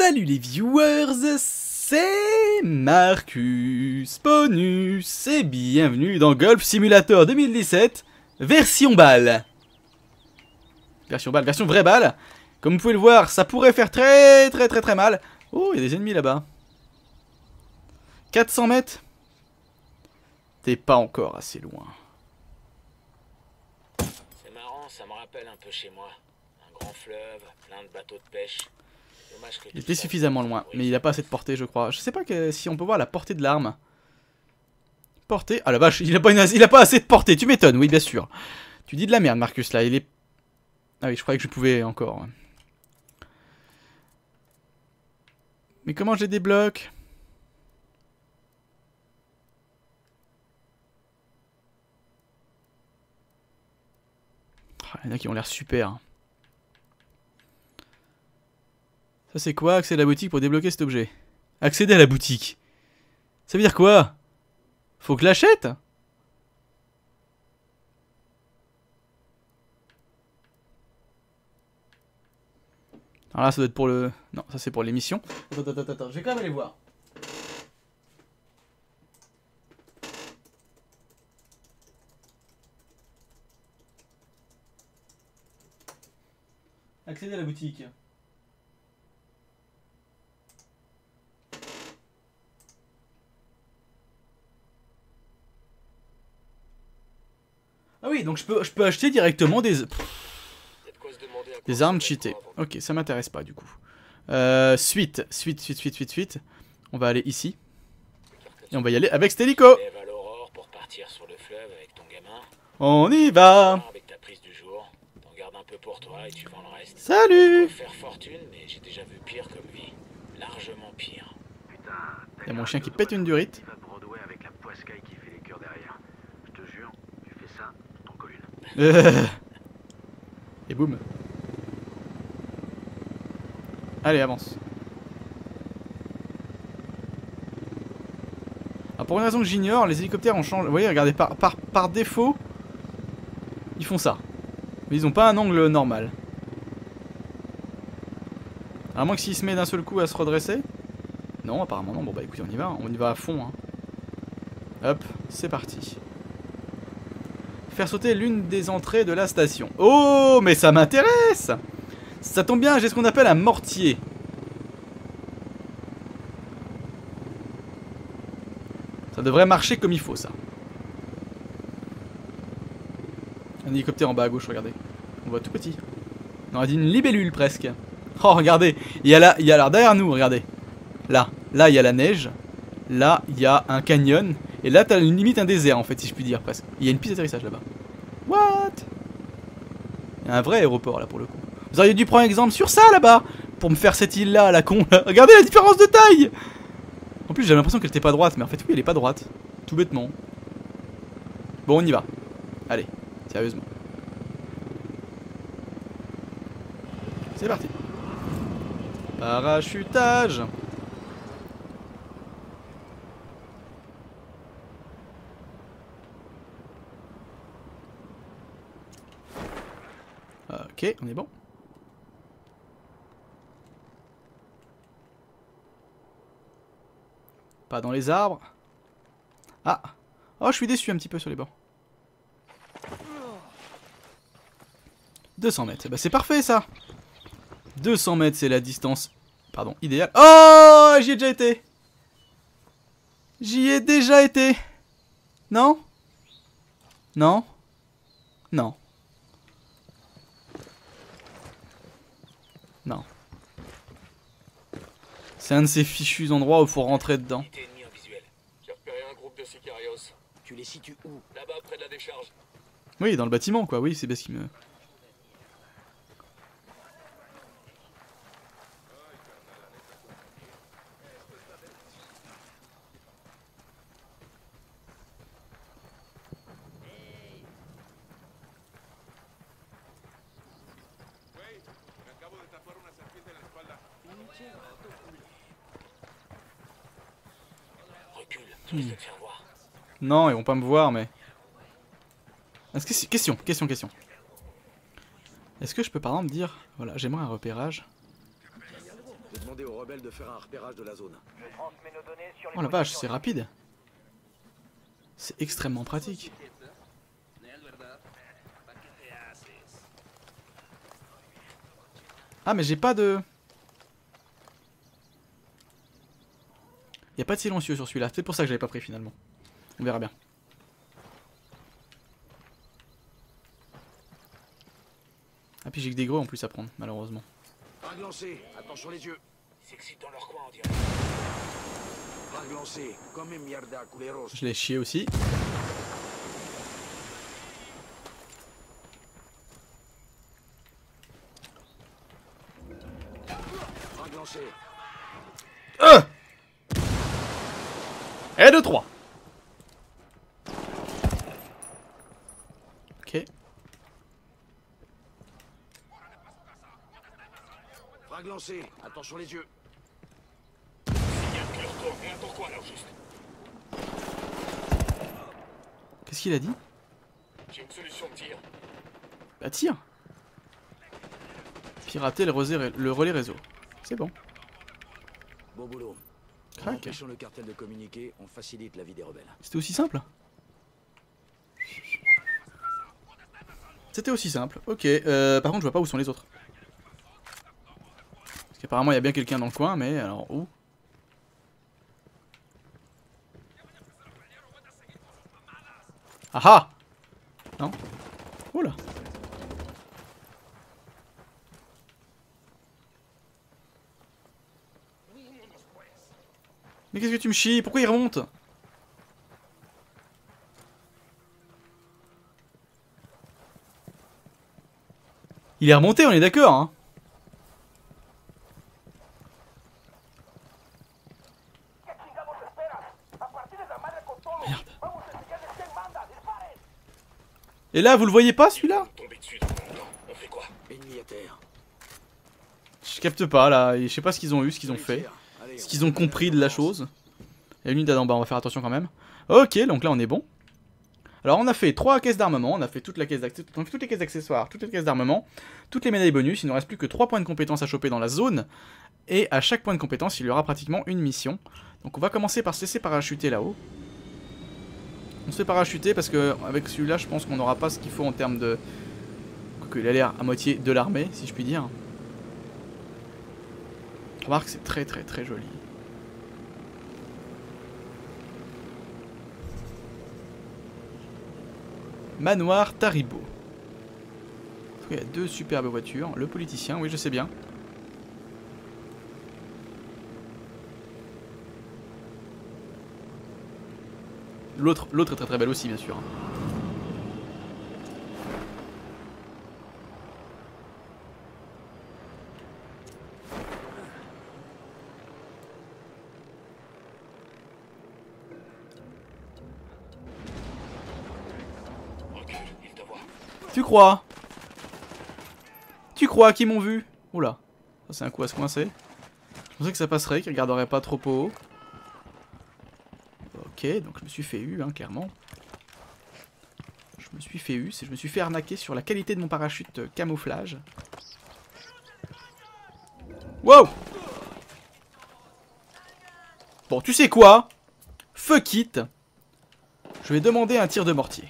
Salut les viewers, c'est Marcus Ponus et bienvenue dans Golf Simulator 2017 version balle. Version vraie balle. Comme vous pouvez le voir, ça pourrait faire très mal. Oh, il y a des ennemis là-bas. 400 mètres. T'es pas encore assez loin. C'est marrant, ça me rappelle un peu chez moi. Un grand fleuve, plein de bateaux de pêche. Dommage que Il était suffisamment loin, mais il a pas assez de portée, je crois. Je sais pas si on peut voir la portée de l'arme. Portée. Ah la vache, il a pas assez de portée, tu m'étonnes, oui, bien sûr. Tu dis de la merde, Marcus, là, il est... Ah oui, je croyais que je pouvais encore. Mais comment je les débloque? Il y en a qui ont l'air super. Ça c'est quoi? Accéder à la boutique pour débloquer cet objet. Accéder à la boutique. Ça veut dire quoi? Faut que je l'achète? Alors là ça doit être pour le... Non, ça c'est pour l'émission. Attends, je vais quand même aller voir. Accéder à la boutique. Ah oui, donc je peux acheter directement des armes cheatées. Ok, ça m'intéresse pas du coup. Suite. On va aller ici. Et on va y aller avec cet hélico. On y va. Salut. Il y a mon chien qui pète une durite. Et boum. Allez, avance. Alors pour une raison que j'ignore, les hélicoptères ont changé. Vous voyez, regardez, par défaut, ils font ça. Mais ils ont pas un angle normal. À moins que s'il se met d'un seul coup à se redresser. Non, apparemment non. Bon bah écoutez, on y va. On y va à fond. Hein. Hop, c'est parti. Faire sauter l'une des entrées de la station. Oh, mais ça m'intéresse! Ça tombe bien, j'ai ce qu'on appelle un mortier. Ça devrait marcher comme il faut, ça. Un hélicoptère en bas à gauche, regardez. On voit tout petit. On aurait dit une libellule, presque. Oh, regardez. Il y a là, derrière nous, regardez. Là, il y a la neige. Là, il y a un canyon. Et là, t'as une limite un désert, en fait, si je puis dire, presque. Il y a une piste d'atterrissage là-bas. What? Il y a un vrai aéroport, là, pour le coup. Vous auriez dû prendre exemple sur ça, là-bas, pour me faire cette île-là, la con. Regardez la différence de taille. En plus, j'avais l'impression qu'elle était pas droite, mais en fait, oui, elle est pas droite. Tout bêtement. Bon, on y va. Allez, sérieusement. C'est parti. Parachutage. Ok, on est bon. Pas dans les arbres. Ah. Oh, je suis déçu un petit peu sur les bords. 200 mètres. Bah, c'est parfait, ça. 200 mètres, c'est la distance, pardon, idéale. Oh, j'y ai déjà été. J'y ai déjà été. Non? Non? Non. Non. C'est un de ces fichus endroits où il faut rentrer dedans. Tu les situes où? Là-bas, près de la décharge. Oui, dans le bâtiment, quoi. Oui, c'est bien ce qui me... Non, ils vont pas me voir, mais... Question. Est-ce que je peux par exemple dire... Voilà, j'aimerais un repérage. demandé aux rebelles de faire un repérage de la zone. Je transmets nos données sur les Oh la vache, positions c'est rapide. C'est extrêmement pratique. Ah mais j'ai pas de... Y a pas de silencieux sur celui-là, c'est pour ça que j'avais pas pris finalement. On verra bien. Ah puis j'ai que des gros en plus à prendre, malheureusement. Frag lancé, attention les yeux. C'est que c'est dans leur coin, on dirait. Frag lancé, comme mierda, culeros. Je l'ai chié aussi. Frag lancé. Et 2-3. Ok. Frag lancé, attention les yeux. Il y a un leur tour, rien pour quoi là, au juste. Qu'est-ce qu'il a dit? J'ai une solution de tir. Bah tire. Pirater le relais réseau. C'est bon. Beau boulot. En Crac. empêchant le cartel de communiquer, on facilite la vie des rebelles. C'était aussi simple? C'était aussi simple. Ok. Par contre, je vois pas où sont les autres. Parce qu'apparemment, il y a bien quelqu'un dans le coin, mais alors où? Ah ah! Non? Oula! Mais qu'est-ce que tu me chies? Pourquoi il remonte? Il est remonté, on est d'accord, hein? Merde. Et là, vous le voyez pas celui-là? Tomber dessus dans le temps. On fait quoi? Ennemi à terre. Je capte pas là, je sais pas ce qu'ils ont eu, ce qu'ils ont fait. Allez, Ce qu'ils ont compris de la chose. Il y a une unité d'en bas, on va faire attention quand même. Ok, donc là on est bon. Alors on a fait 3 caisses d'armement, on a fait toutes les caisses d'accessoires, toutes les caisses d'armement, toutes les médailles bonus, il ne reste plus que 3 points de compétence à choper dans la zone. Et à chaque point de compétence, il y aura pratiquement une mission. Donc on va commencer par se laisser parachuter là-haut. On se fait parachuter parce que avec celui-là, je pense qu'on n'aura pas ce qu'il faut en termes de... Quoique il a l'air à moitié de l'armée, si je puis dire. Remarque, c'est très très très joli. Manoir Taribo. Il y a 2 superbes voitures. Le politicien, oui je sais bien. L'autre est très très belle aussi bien sûr. Recule, il te voit. Tu crois? Tu crois qu'ils m'ont vu? Oula, ça c'est un coup à se coincer. Je pensais que ça passerait, qu'ils regarderaient pas trop haut. Ok, donc je me suis fait eu, hein, clairement. Je me suis fait eu, je me suis fait arnaquer sur la qualité de mon parachute camouflage. Wow! Bon, tu sais quoi? Fuck it! Je vais demander un tir de mortier.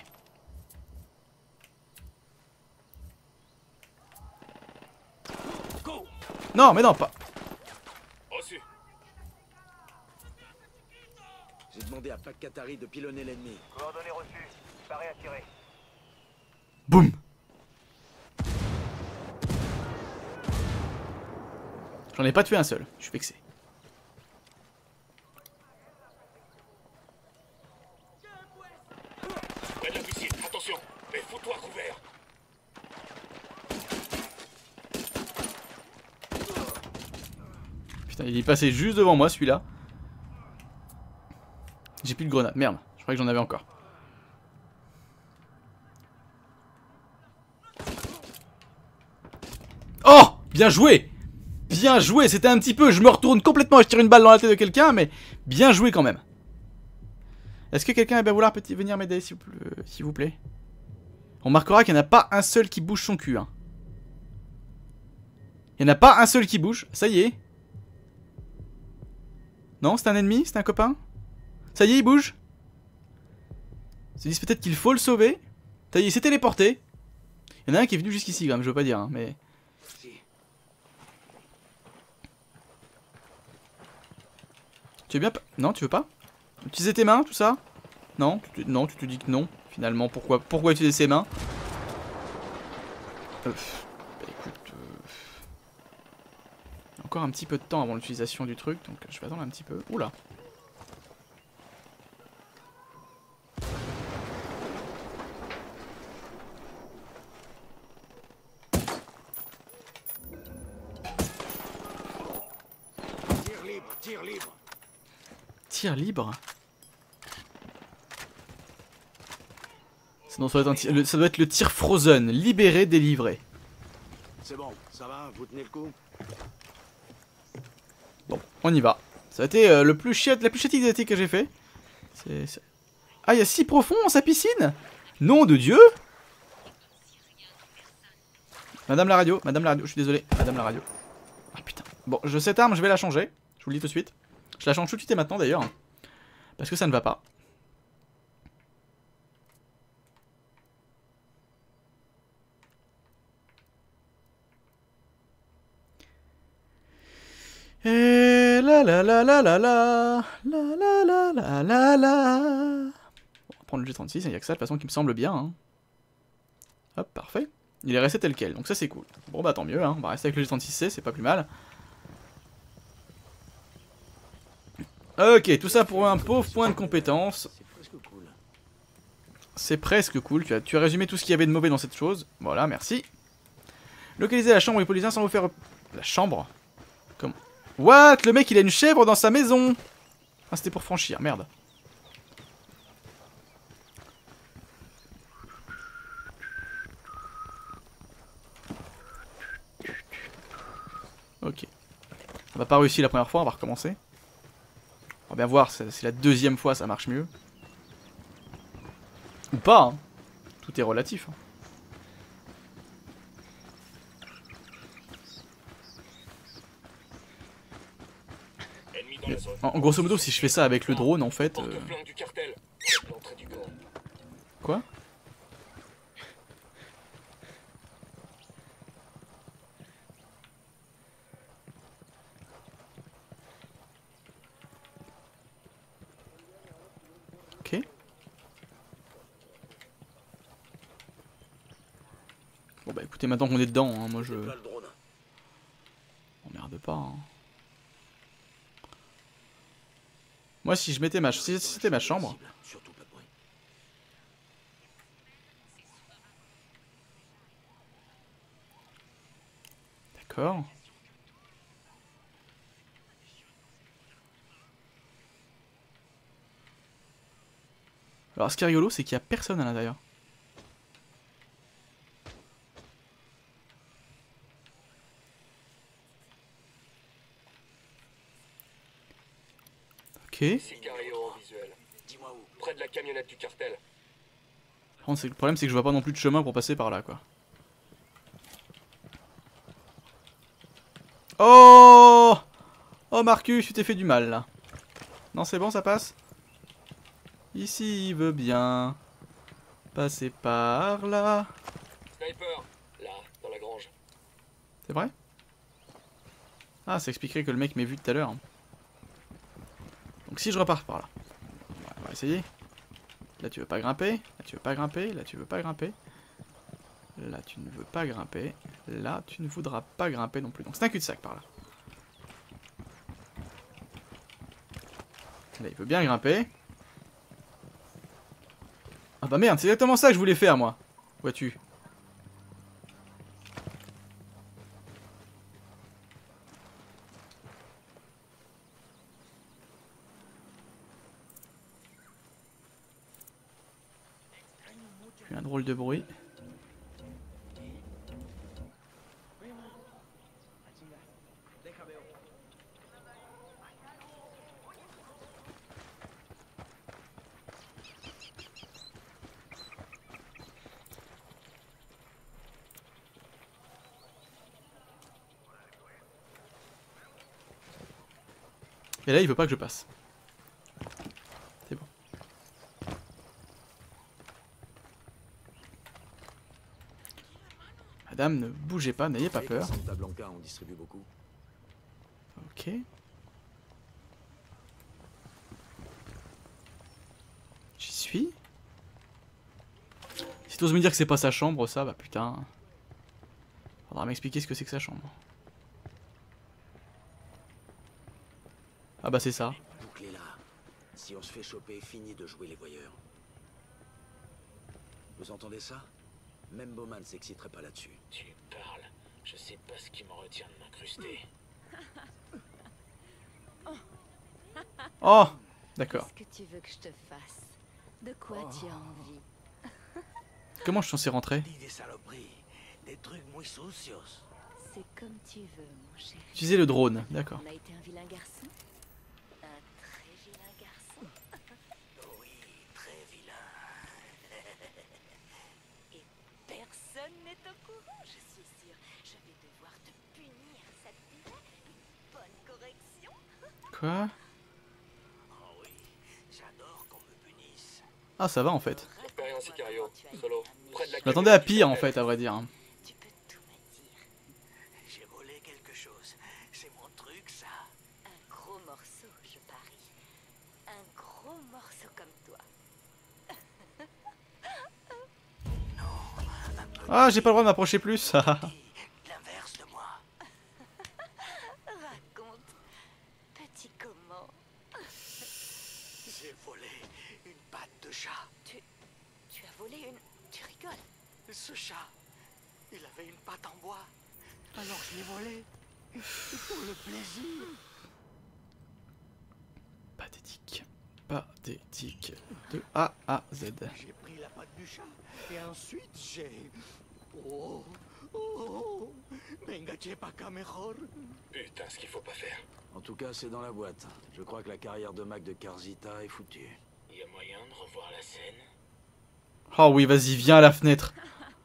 Non, mais non, pas... Reçu. J'ai demandé à Pac Katari de pilonner l'ennemi. Coordonnées reçues. Paré à tirer. Boum! J'en ai pas tué un seul, je suis vexé. Près de la piscine, attention. Mais fous-toi couvert. Putain, il est passé juste devant moi celui-là. J'ai plus de grenade, merde, je croyais que j'en avais encore. Oh! Bien joué! Bien joué, c'était un petit peu, je me retourne complètement et je tire une balle dans la tête de quelqu'un, mais bien joué quand même. Est-ce que quelqu'un va bien vouloir venir m'aider s'il vous plaît? On marquera qu'il n'y en a pas un seul qui bouge son cul. Hein. Il n'y en a pas un seul qui bouge, ça y est. Non, c'est un ennemi? C'est un copain? Ça y est, il bouge. Ils se disent peut-être qu'il faut le sauver. Ça y est, il s'est téléporté. Il y en a un qui est venu jusqu'ici quand même, je veux pas dire, hein, mais... Tu veux bien... Non, tu veux pas utiliser tes mains, tout ça? Non, non, tu te dis que non. Finalement, pourquoi utiliser ses mains? Bah, écoute... Encore un petit peu de temps avant l'utilisation du truc, donc je vais attendre un petit peu. Oula. Tir libre, tir libre. Tir libre? Ça doit être le tir frozen. Libéré, délivré. C'est bon, ça va, vous tenez le coup? Bon, on y va. Ça a été la plus chiatique des étés que j'ai fait. Ah, il y a si profond dans sa piscine? Nom de Dieu! Madame la radio, je suis désolé. Madame la radio. Ah putain. Bon, cette arme, je vais la changer. Je vous le dis tout de suite. Je la change tout de suite et maintenant d'ailleurs. Parce que ça ne va pas. Et la la la la la la la la la la la la. Bon, on va prendre le G36, il n'y a que ça de toute façon qui me semble bien. Hein. Hop, parfait. Il est resté tel quel, donc ça c'est cool. Bon bah tant mieux, hein. On va rester avec le G36C, c'est pas plus mal. Ok, tout ça pour un pauvre point de compétence. C'est presque cool. C'est presque cool, tu as résumé tout ce qu'il y avait de mauvais dans cette chose. Voilà, merci. Localiser la chambre des policiers sans vous faire... La chambre? Comment? What? Le mec il a une chèvre dans sa maison. Ah c'était pour franchir, merde. Ok. On n'a pas réussi la première fois, on va recommencer. On va bien voir, c'est la deuxième fois ça marche mieux. Ou pas, hein. Tout est relatif. Hein. En grosso modo, si je fais ça avec le drone, en fait... Quoi? Ok. Bon bah écoutez, maintenant qu'on est dedans, hein, moi je... Emmerde pas, hein. Moi si je mettais si c'était ma chambre... D'accord. Alors ce qui est rigolo, c'est qu'il n'y a personne à l'intérieur. Ok. Près de la camionnette du cartel. Le problème c'est que je vois pas non plus de chemin pour passer par là quoi. Oh! Oh Marcus, tu t'es fait du mal là. Non c'est bon, ça passe? Ici il veut bien passer par là. Sniper, là, dans la grange. C'est vrai? Ah, ça expliquerait que le mec m'ait vu tout à l'heure. Donc si je repars par là. On va essayer. Là tu veux pas grimper. Là tu veux pas grimper. Là tu veux pas grimper. Là tu ne veux pas grimper. Là tu ne voudras pas grimper non plus. Donc c'est un cul-de-sac par là. Là il veut bien grimper. Ah bah merde, c'est exactement ça que je voulais faire moi. Vois-tu? Un drôle de bruit. Et là, il veut pas que je passe. C'est bon. Madame, ne bougez pas, n'ayez pas Et peur. Santa Blanca, on distribue beaucoup. Ok. J'y suis. Si t'oses me dire que c'est pas sa chambre, ça, bah putain. Faudra m'expliquer ce que c'est que sa chambre. Ah bah c'est ça. Bouclez là. Si on se fait choper, fini de jouer les voyeurs. Vous entendez ça? Même Bowman s'exciterait pas là-dessus. Tu parles. Je sais pas ce qui me retient de m'incruster. Oh, d'accord. Qu'est-ce que tu veux que je te fasse? De quoi tu as envie? Comment je suis censé rentrer? Dis des saloperies, des trucs muy sucios. C'est comme tu veux, mon chéri. Utiliser le drone, d'accord. On a été un vilain garçon? Un très vilain garçon? Oui, très vilain. Et personne n'est au courant, je suis sûre. Je vais devoir te punir, ça te dirait? Une bonne correction? Quoi? Oh oui, j'adore qu'on me punisse. Ah ça va en fait. Expérience Sicario, solo, près de la Je m'attendais à pire en fait, à vrai dire. Tu peux tout me dire. J'ai volé quelque chose. C'est mon truc, ça. Un gros morceau, je parie. Un gros morceau comme toi. Ah, j'ai pas le droit de m'approcher plus. L'inverse de moi. Raconte. Petit comment? J'ai volé une patte de chat. Tu as volé une... Tu rigoles? Ce chat, il avait une patte en bois. Alors je l'ai volé. Pour le plaisir. Pathétique. Pathétique. De A à Z. J'ai pris la patte du chat. Et ensuite j'ai... Oh, oh, venga, pas mejor. Putain, ce qu'il faut pas faire. En tout cas, c'est dans la boîte. Je crois que la carrière de Mac de Carzita est foutue. Y a moyen de revoir la scène? Oh oui, vas-y, viens à la fenêtre.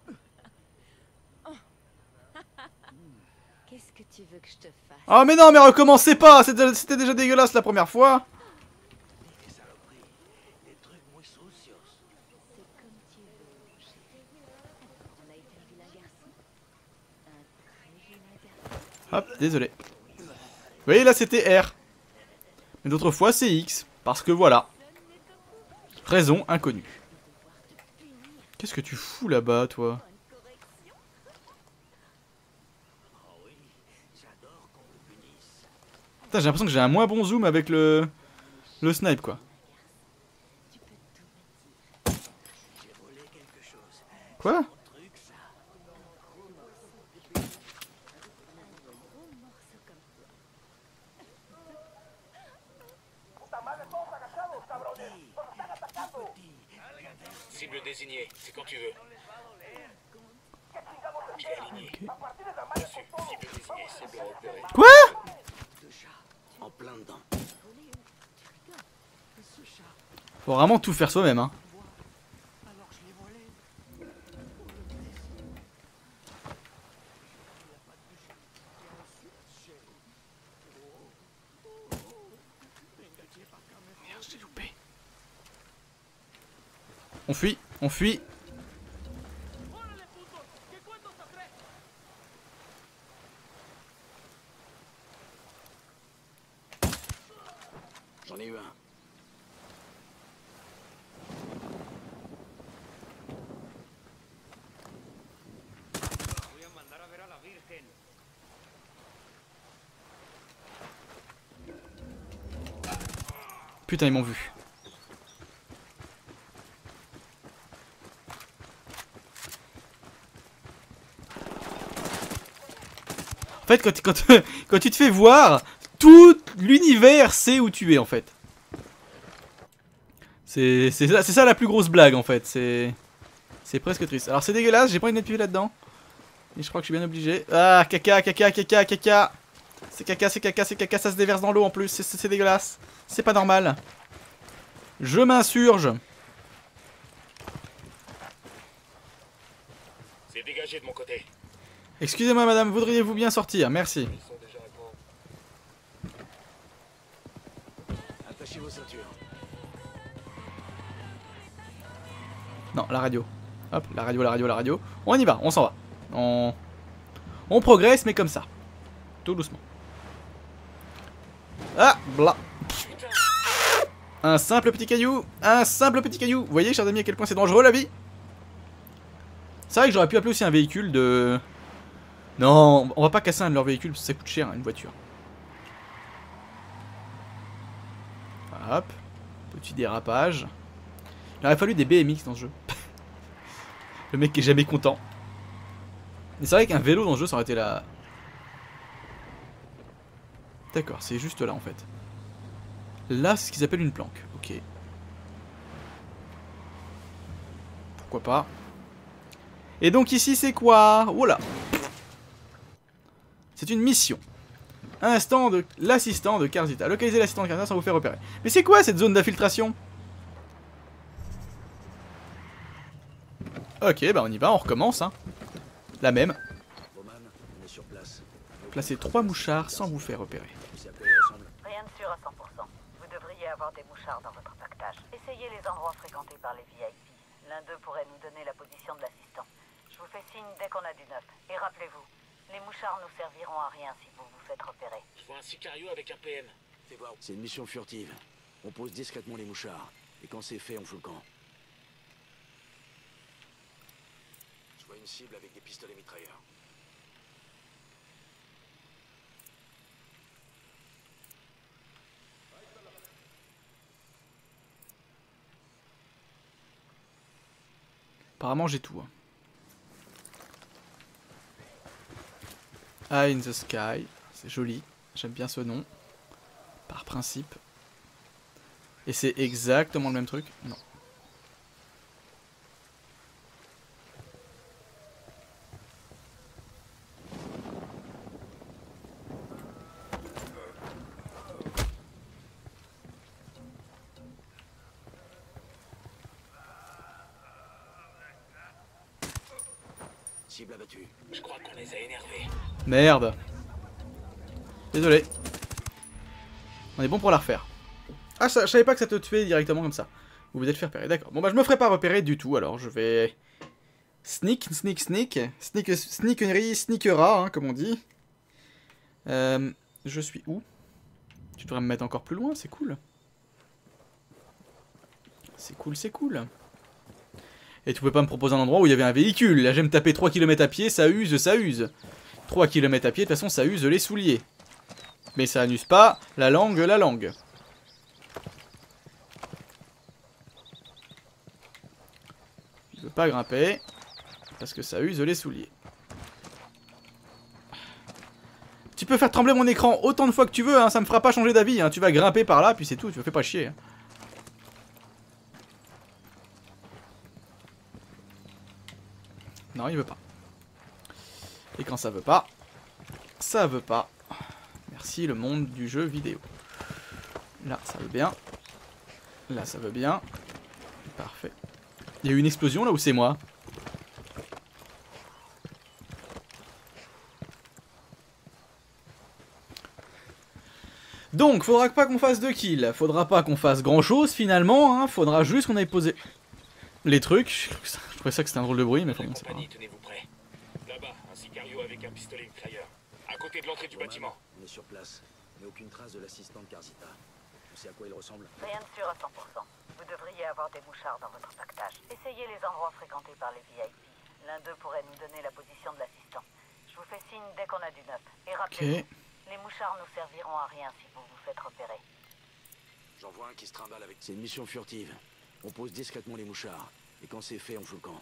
Qu'est-ce que tu veux que je te fasse? Oh mais non, mais recommencez pas. C'était déjà dégueulasse la première fois. Des saloperies, des trucs muy sucios. C'est comme tu veux, mon chéri. On a été un vilain garçon? Un très vilain garçon? Hop, désolé. Oui, là c'était R. Mais d'autres fois c'est X. Parce que voilà. Raison inconnue. Qu'est-ce que tu fous là-bas, toi? Putain, j'ai l'impression que j'ai un moins bon zoom avec le snipe, quoi. Quoi? Cible désignée, c'est quand tu veux. J'ai aligné. Reçu. Cible désignée, cible repérée. Quoi? En plein dedans. Faut vraiment tout faire soi-même, hein. Alors je l'ai volé. Merde, je l'ai loupé. On fuit, on fuit. J'en ai eu un. Putain, ils m'ont vu. En fait, quand tu te fais voir, tout l'univers sait où tu es, en fait. C'est ça la plus grosse blague, en fait. C'est presque triste. Alors, c'est dégueulasse, j'ai pas envie de mettre pied là-dedans. Et je crois que je suis bien obligé. Ah, caca, caca, caca, caca. C'est caca, c'est caca, c'est caca, ça se déverse dans l'eau en plus. C'est dégueulasse. C'est pas normal. Je m'insurge. C'est dégagé de mon côté. Excusez-moi, madame, voudriez-vous bien sortir? Merci. Ils sont déjà à grand. Non, la radio. Hop, la radio, la radio, la radio. On y va, on s'en va. On progresse, mais comme ça. Tout doucement. Ah, bla. Un simple petit caillou. Un simple petit caillou. Vous voyez, chers amis, à quel point c'est dangereux la vie. C'est vrai que j'aurais pu appeler aussi un véhicule de... Non, on va pas casser un de leurs véhicules parce que ça coûte cher, une voiture. Hop. Petit dérapage. Il aurait fallu des BMX dans ce jeu. Le mec qui est jamais content. Mais c'est vrai qu'un vélo dans ce jeu, ça aurait été la... D'accord, c'est juste là en fait. Là, c'est ce qu'ils appellent une planque. Ok. Pourquoi pas. Et donc ici, c'est quoi? Voilà. C'est une mission. Instant de l'assistant de Karzita. Localisez l'assistant de Karzita sans vous faire repérer. Mais c'est quoi cette zone d'infiltration? Ok, bah on y va, on recommence. Hein. La même. Placez 3 mouchards sans vous faire repérer. Rien de sûr à 100%. Vous devriez avoir des mouchards dans votre pactage. Essayez les endroits fréquentés par les VIP. L'un d'eux pourrait nous donner la position de l'assistant. Je vous fais signe dès qu'on a du neuf. Et rappelez-vous, les mouchards nous serviront à rien si vous vous faites repérer. Je vois un sicario avec un PM. Fais voir. C'est une mission furtive. On pose discrètement les mouchards. Et quand c'est fait, on fout le camp. Je vois une cible avec des pistolets mitrailleurs. Apparemment j'ai tout. Eye in the Sky. C'est joli. J'aime bien ce nom. Par principe. Et c'est exactement le même truc? Non. Cible abattue. Je crois qu'on les a énervés. Merde. Désolé. On est bon pour la refaire. Ah, je savais pas que ça te tuait directement comme ça. Vous vous êtes fait repérer, d'accord. Bon bah je me ferai pas repérer du tout, alors je vais... Sneakery, sneakera, hein, comme on dit. Je suis où? Tu devrais me mettre encore plus loin, c'est cool. C'est cool, c'est cool. Et tu pouvais pas me proposer un endroit où il y avait un véhicule. Là, j'aime taper 3 km à pied, ça use, ça use. 3 km à pied, de toute façon, ça use les souliers. Mais ça n'use pas la langue, la langue. Je veux pas grimper, parce que ça use les souliers. Tu peux faire trembler mon écran autant de fois que tu veux, hein, ça me fera pas changer d'avis. Hein. Tu vas grimper par là, puis c'est tout, tu me fais pas chier. Hein. Non, il veut pas. Et quand ça veut pas, ça veut pas. Merci le monde du jeu vidéo. Là, ça veut bien. Là, ça veut bien. Parfait. Il y a eu une explosion là ou c'est moi? Donc, faudra pas qu'on fasse 2 kills. Faudra pas qu'on fasse grand chose finalement. Hein. Faudra juste qu'on aille poser les trucs. Je trouvais ça que c'était un drôle de bruit, mais bon, c'est pas grave. Tenez-vous prêts. Là-bas, un sicario avec un pistolet mitrailleur. À côté de l'entrée du bâtiment. On est sur place, mais aucune trace de l'assistant de Karzita. On sait à quoi il ressemble? Rien de sûr à 100%. Vous devriez avoir des mouchards dans votre pactage. Essayez les endroits fréquentés par les VIP. L'un d'eux pourrait nous donner la position de l'assistant. Je vous fais signe dès qu'on a du neuf. Et rappelez-vous, les mouchards nous serviront à rien si vous vous faites repérer. J'en vois un qui se trimballe avec... C'est une mission furtive. On pose discrètement les mouchards. Et quand c'est fait, on fout le camp.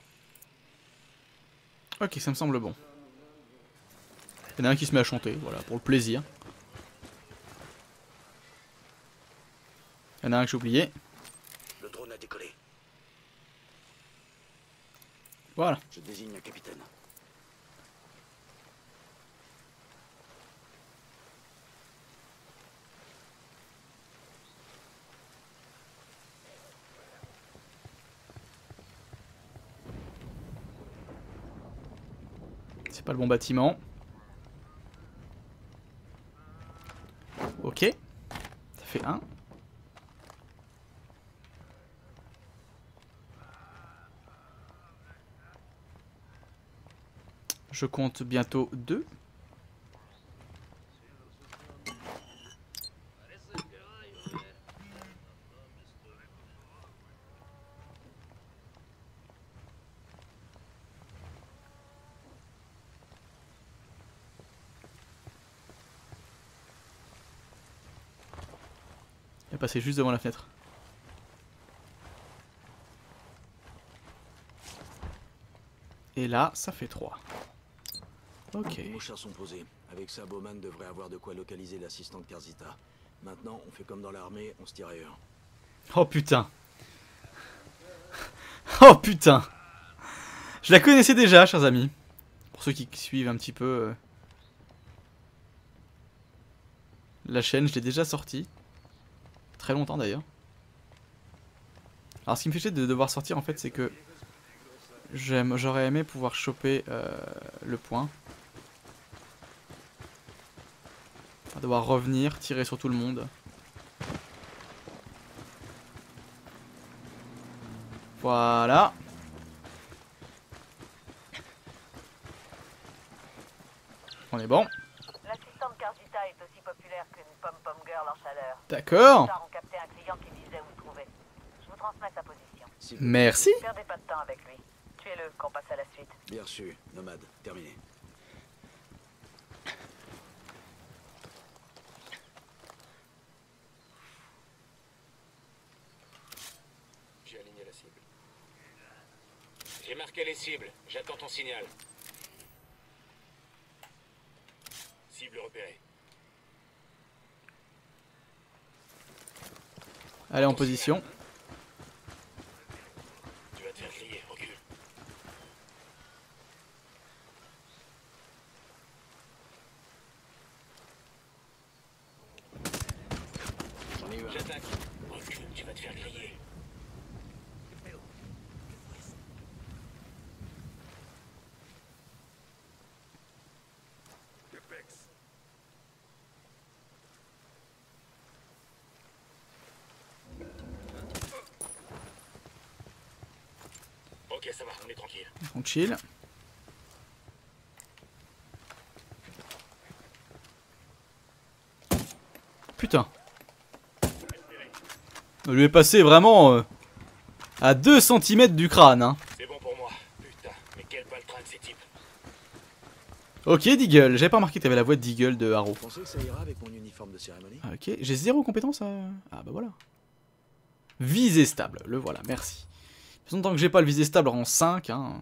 Ok, ça me semble bon. Il y en a un qui se met à chanter, voilà, pour le plaisir. Il y en a un que j'ai oublié. Le drone a décollé. Voilà. Je désigne un capitaine. C'est pas le bon bâtiment. Ok. Ça fait un. Je compte bientôt 2. Il est passé juste devant la fenêtre. Et là, ça fait 3. Ok. Les mouchards sont posés. Avec ça, Bowman devrait avoir de quoi localiser l'assistant de Karzita. Maintenant, on fait comme dans l'armée, on se tire ailleurs. Oh putain. Oh putain. Je la connaissais déjà, chers amis. Pour ceux qui suivent un petit peu la chaîne, je l'ai déjà sortie. Très longtemps d'ailleurs. Alors ce qui me fait chier de devoir sortir en fait, c'est que j'aurais aimé pouvoir choper le point. On va devoir revenir, tirer sur tout le monde. Voilà. On est bon. L'assistant de Karzita est aussi populaire qu'une pom-pom girl en chaleur. D'accord. Les Mouchards ont capté un client qui disait où le trouver. Je vous transmets sa position. Merci. Ne perdez pas de temps avec lui. Tuez-le, qu'on passe à la suite. Bien reçu, nomade, terminé. J'ai aligné la cible. J'ai marqué les cibles. J'attends ton signal. Cible repérée. Allez en position. Tu vas te faire griller, recule. On y va. J'attaque. Recule, tu vas te faire griller. Ok, ça va, on est tranquille. On chill. Putain. On lui est passé vraiment à 2 cm du crâne. Hein. C'est bon pour moi. Putain, mais quel baltringue ces types. Ok, Deagle. J'avais pas remarqué que t'avais la voix de Deagle de Arrow. Vous pensez que ça ira avec mon uniforme de cérémonie? Ok, j'ai 0 compétence. Ah bah voilà. Visée stable, le voilà, merci. De toute façon, tant que j'ai pas le visée stable en 5. Hein.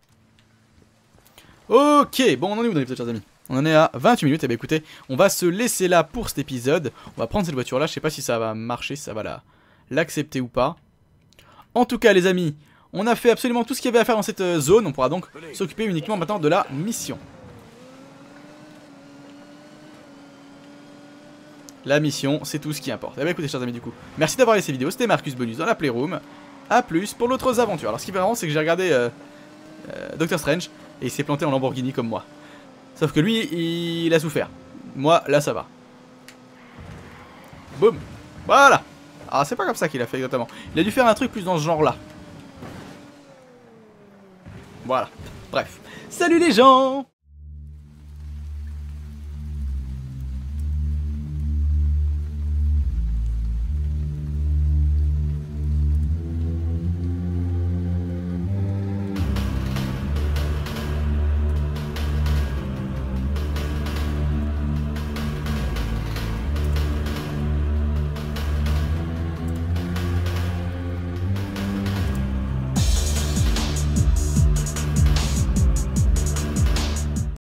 Ok, bon, on en est où dans l'épisode, chers amis? On en est à 28 minutes. Et bah écoutez, on va se laisser là pour cet épisode. On va prendre cette voiture là. Je sais pas si ça va marcher, si ça va l'accepter ou pas. En tout cas, les amis, on a fait absolument tout ce qu'il y avait à faire dans cette zone. On pourra donc s'occuper uniquement maintenant de la mission. La mission, c'est tout ce qui importe. Et bah écoutez, chers amis, du coup, merci d'avoir regardé cette vidéo. C'était Marcus Bonus dans la Playroom. A plus pour d'autres aventures. Alors, ce qui est marrant, c'est que j'ai regardé Doctor Strange et il s'est planté en Lamborghini comme moi. Sauf que lui, il a souffert. Moi, là, ça va. Boum. Voilà. Ah, c'est pas comme ça qu'il a fait exactement. Il a dû faire un truc plus dans ce genre-là. Voilà. Bref. Salut les gens!